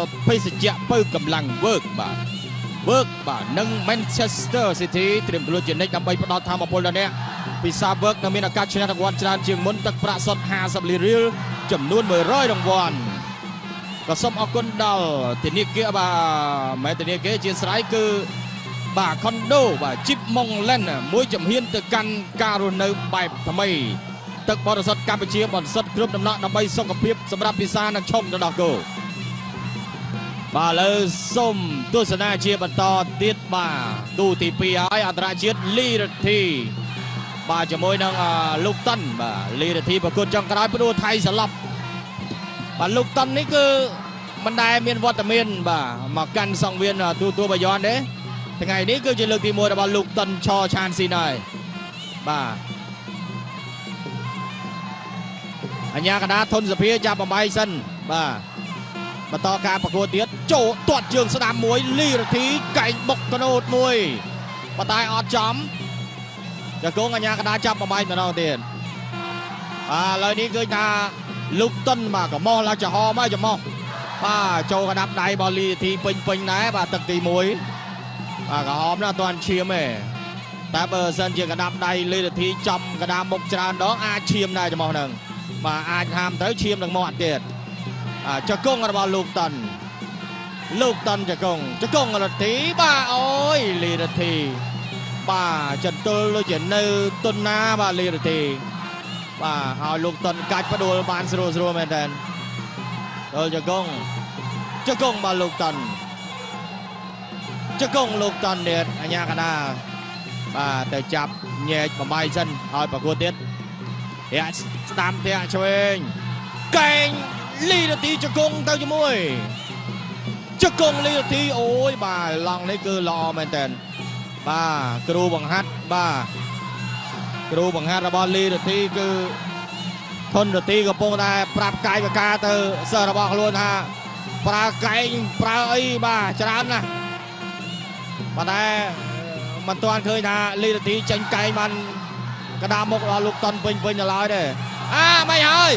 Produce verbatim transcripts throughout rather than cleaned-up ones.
ភេសជ្ជៈបើកម្លាំង work បាទ work បាទនិង Manchester City ត្រៀមខ្លួនជានិច្ចដើម្បីផ្ដល់ធម៌ពលដល់អ្នកពិសា work នៅមានឱកាសឈ្នះរង្វាន់ច្រើនជាងមុនទឹកប្រាក់សុទ្ធ ห้าสิบ លានរៀលចំនួន một trăm រង្វាន់ក៏សូមអរគុណដល់ធនាគារបាទមែនធនាគារជាស្រ័យគឺបាទ Condo បាទ Chip Mongland មួយជំហានទៅកាន់ការរស់នៅបែបថ្មីទឹកបរិសុទ្ធកម្ពុជាបរិសុទ្ធគ្រប់ដំណក់ដើម្បីសុខភាពសម្រាប់ពិសានិងឈុំទៅដល់គោបាទឥឡូវសូមទស្សនាជាបន្តទៀតបាទគូទីពីរហើយអន្តរជាតិលីរធីបាទជាមួយនឹងលោកតុនបាទលីរធីប្រកួតចុងក្រោយផ្ដួលថៃសន្លប់បាទលោកតុននេះគឺមិនដែលមានវត្តមានបាទមកកាន់សង្វៀនទូទួលបាយ័នទេថ្ងៃនេះគឺជាលើកទីមួយរបស់លោកតុនឆឆានស៊ីនហើយបាទអញ្ញាកណ្ដាធនសភាចាប់បំបីសិនបាទបន្តការប្រកួតទៀតចូលទាត់ជើងស្ដាំមួយលីរធីកែងបុកកណូតមួយប៉ុន្តែអត់ចំចកងអញ្ញាកណ្ដាចាប់បំបីម្ដងទៀតបាទឥឡូវនេះគឺថាលោកតុនបាទកំោះឡើងចំហមកចំហបាទចូលកដាប់ដៃបោះលីរធីពេញពេញដែរបាទទឹកទីមួយបាទក្រហមណាស់អត់ទាន់ឈាមទេតែបើសិនជាកដាប់ដៃលីរធីចំកដាប់មុខច្រើនដងអាចឈាមដែរចំហហ្នឹងបាទអាចហាមទៅឈាមនឹងមាត់ទៀតចកងរបស់លោកតុនលោកតុនចកងចកងរធីបាទអូយលីរធីបាទចន្ទល់ដូចជានៅតុនណាបាទលីរធីបាទឲ្យលោកតុនកាច់ផ្ដួលបានស្រួលស្រួលមែនតើដល់ចកងចកងបាទលោកតុនចកងលោកតុនទៀតអញ្ញាកណ្ដាបាទទៅចាប់ញែកបំបីសិនឲ្យប្រកួតទៀតរាក់ស្ដាំធាក់ឆ្វេងកែងលីរធីចកងទៅជាមួយចកងលីរធីអូយបាទឡង់នេះគឺល្អមែនតើបាទគ្រូបង្ហាត់បាទគ្រូបង្ហាត់របស់លីរធីគឺធនរទីកំពុងតែប្រាប់កាយវិការទៅសិស្សរបស់ខ្លួនថាប្រើកែងប្រើអីបាទច្រើនណាស់ប៉ុន្តែមិនទាន់ឃើញថាលីរធីចេញកែងបានកដាមុខដល់លោកតុនពេញពេញដល់ឡើយទេអាមិនហើយ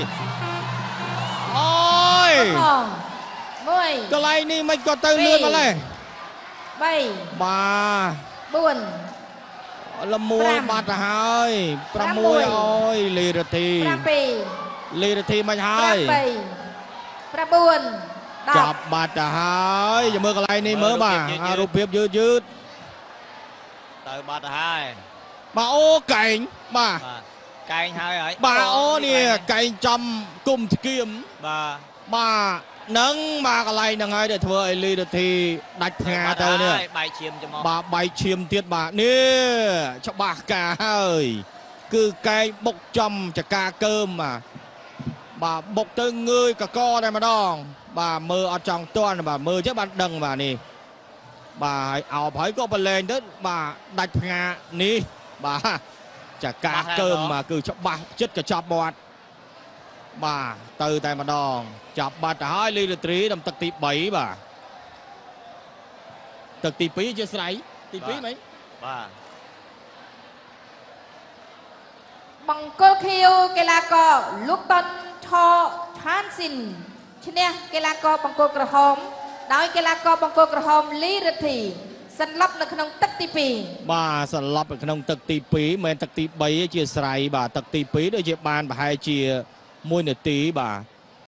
អូយមួយកន្លែងនេះមិនក៏ទៅលឿនម្លេះបីបាទបួនល្មួយបាត់ទៅហើយប្រាំមួយអូយលីរធីប្រាំពីរលីរធីមិនហើយប្រាំបីប្រាំបួនចាប់បាត់ទៅហើយចាំមើលកន្លែងនេះមើលបាទអារូបភាពយឺតយឺតទៅបាត់ទៅហើយបាទអូកែងបាទកែងហើយហើយបាទអូនេះកែងចំគុំស្គៀមបាទបាទនឹងមកកន្លែងហ្នឹងហើយដែលធ្វើឲ្យលីរធីដាច់ផ្ងាទៅនេះបែកឈាមចំបាទបែកឈាមទៀតបាទនេះច្បាស់ការហើយគឺកែងបុកចំចកាកើមបាទបាទបុកទៅងើយកកតែម្ដងបាទមើលអត់ចង់ទាន់បាទមើលចឹងបានដឹងបាទនេះបាទឲ្យអោបហើយក៏ប្រឡែងទៅបាទដាច់ផ្ងានេះបាទចកាកើមបាទគឺច្បាស់ចិត្តកញ្ចប់មាត់បាទទៅតែម្ដងចាប់បាត់ទៅហើយលីរធីដល់ទឹកទីបីបាទទឹកទីពីរជាស្រ័យទីពីរហ្មងបាទបង្គោលខៀវកីឡាករលោកតុនឆឆានស៊ីនឈ្នះកីឡាករបង្គោលក្រហមដោយកីឡាករបង្គោលក្រហមលីរធីសន្លប់នៅក្នុងទឹកទីពីរបាទសន្លប់នៅក្នុងទឹកទីពីរមិនទឹកទីបីជាស្រ័យបាទទឹកទីពីរដូចជាបានប្រហែលជាមួយនាទីបាទ